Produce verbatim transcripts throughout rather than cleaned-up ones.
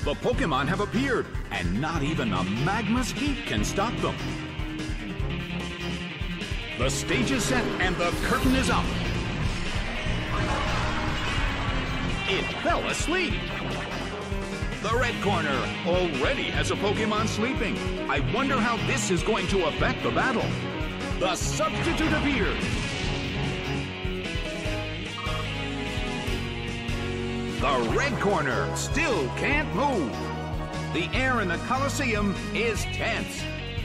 The Pokémon have appeared, and not even a magma's heat can stop them. The stage is set and the curtain is up. It fell asleep. The red corner already has a Pokémon sleeping. I wonder how this is going to affect the battle. The substitute appears. The red corner still can't move. The air in the Colosseum is tense.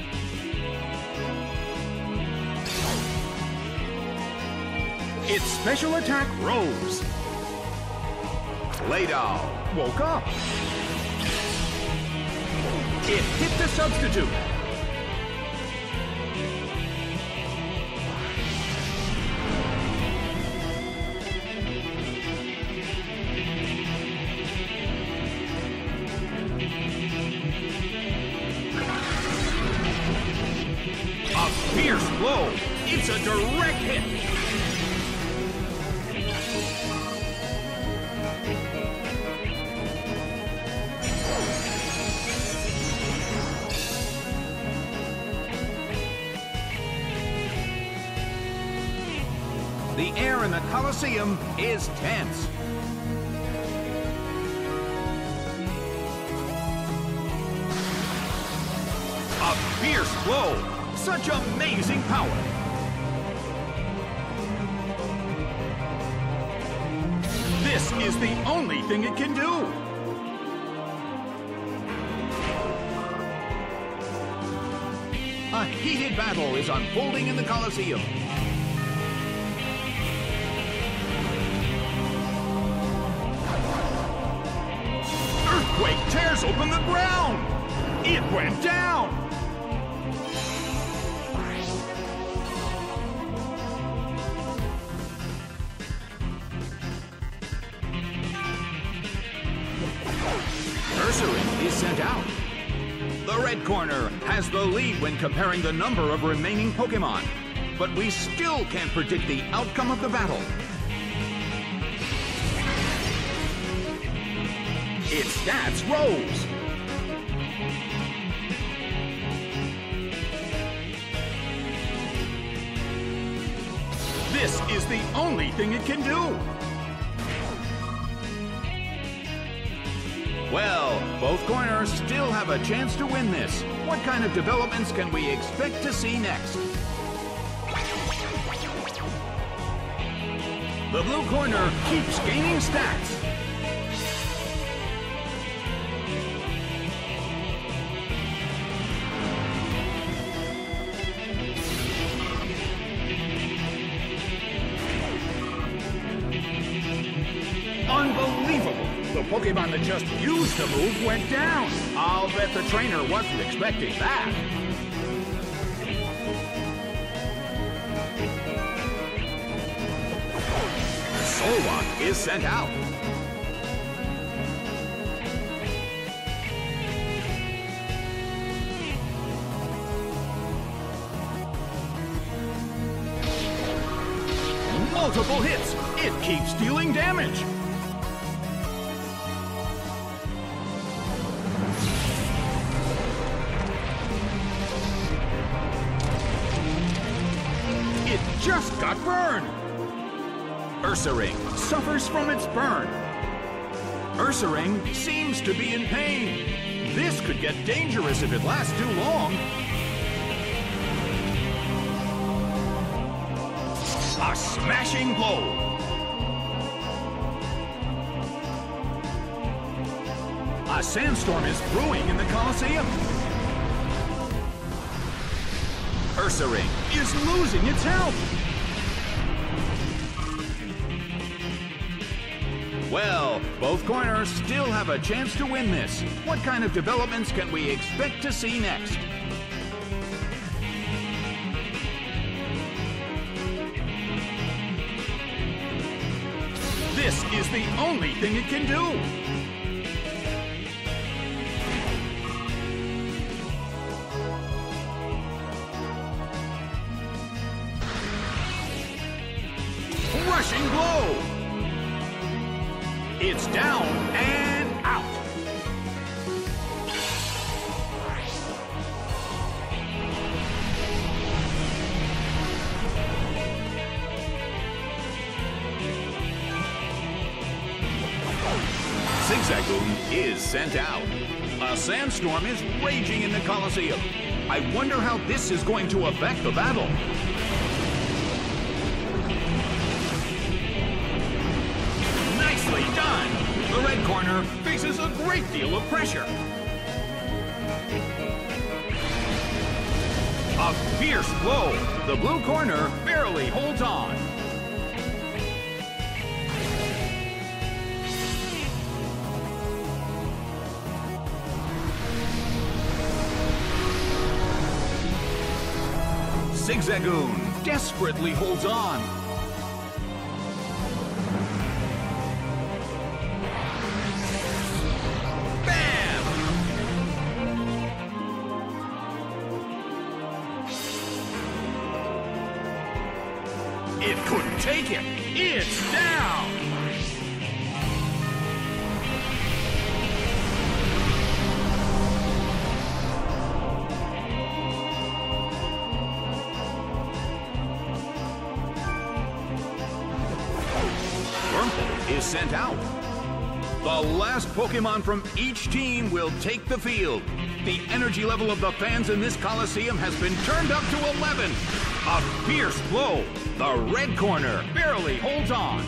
Its special attack rose. Laydal woke up. It hit the substitute. A fierce blow. It's a direct hit. The air in the Colosseum is tense. A fierce blow. Such amazing power. This is the only thing it can do. A heated battle is unfolding in the Colosseum. Earthquake tears open the ground! It went down! Ursaring is sent out. The red corner has the lead when comparing the number of remaining Pokémon, but we still can't predict the outcome of the battle. Its stats rose. This is the only thing it can do. Well, both corners still have a chance to win this. What kind of developments can we expect to see next? The blue corner keeps gaining stats. Unbelievable! The Pokémon that just used the move went down. I'll bet the trainer wasn't expecting that. Solrock is sent out. Multiple hits. It keeps dealing damage. It just got burned. Ursaring suffers from its burn. Ursaring seems to be in pain. This could get dangerous if it lasts too long. A smashing blow. A sandstorm is brewing in the Colosseum. Ursaring is losing its health. Well, both corners still have a chance to win this. What kind of developments can we expect to see next? This is the only thing it can do. Rushing blow. It's down and out. Zigzagoon is sent out. A sandstorm is raging in the Colosseum. I wonder how this is going to affect the battle. Nicely done! The red corner faces a great deal of pressure. A fierce blow. The blue corner barely holds on. Zigzagoon desperately holds on. Bam! It couldn't take it. It's down. Is sent out. The last Pokemon from each team will take the field. The energy level of the fans in this Coliseum has been turned up to eleven. A fierce blow. The red corner barely holds on.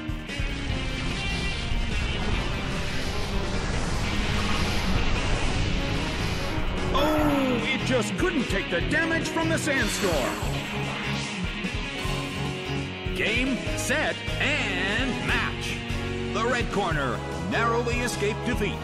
Oh, it just couldn't take the damage from the sandstorm. Game, set, and match. The red corner narrowly escaped defeat.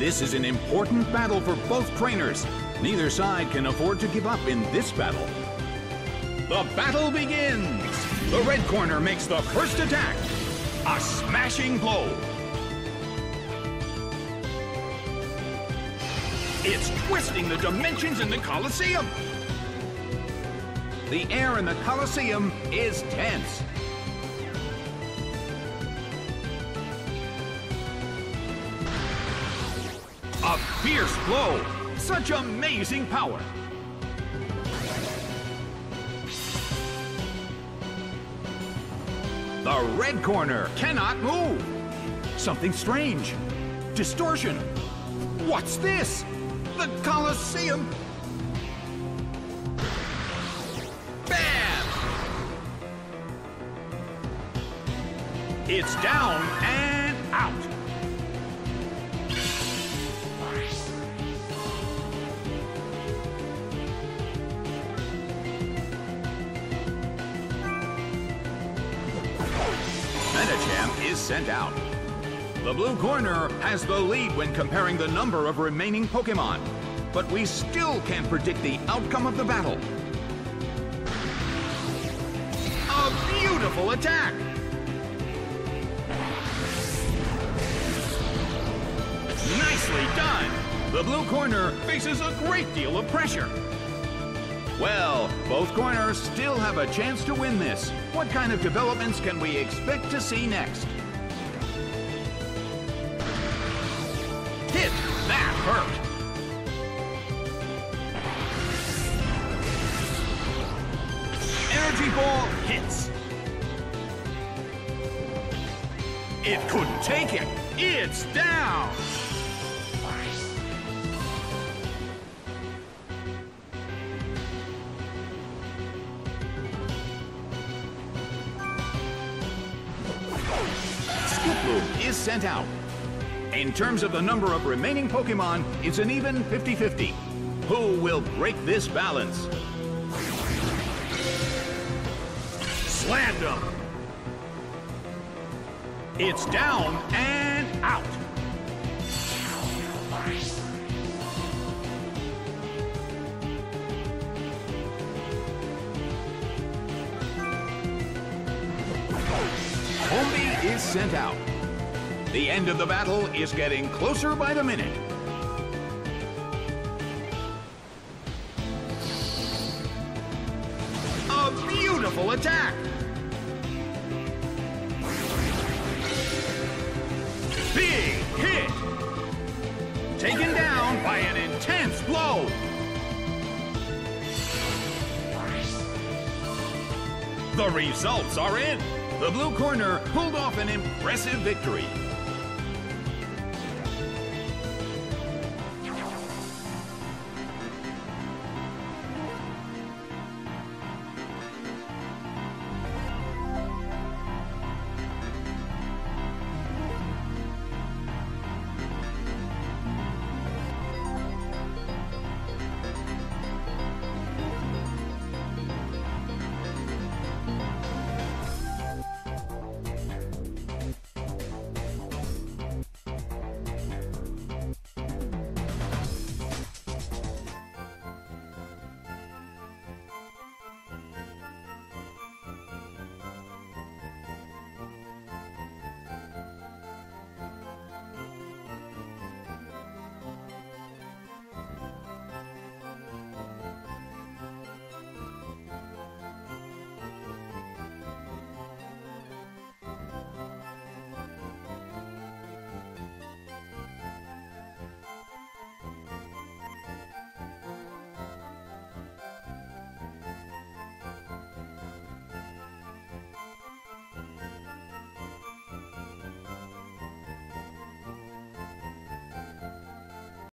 This is an important battle for both trainers. Neither side can afford to give up in this battle. The battle begins! The red corner makes the first attack. A smashing blow. It's twisting the dimensions in the Colosseum. The air in the Colosseum is tense. A fierce blow. Such amazing power. The red corner cannot move. Something strange. Distortion. What's this? The Colosseum. Bam! It's down and out. Medicham is sent out. The blue corner has the lead when comparing the number of remaining Pokémon, but we still can't predict the outcome of the battle. A beautiful attack! Nicely done! The blue corner faces a great deal of pressure. Well, both corners still have a chance to win this. What kind of developments can we expect to see next? Hit! That hurt! Energy ball hits. It couldn't take it. It's down! Skiploom is sent out. In terms of the number of remaining Pokémon, it's an even fifty fifty. Who will break this balance? Slammed him. It's down and out. Hombi is sent out. The end of the battle is getting closer by the minute. A beautiful attack! Big hit! Taken down by an intense blow! The results are in! The blue corner pulled off an impressive victory.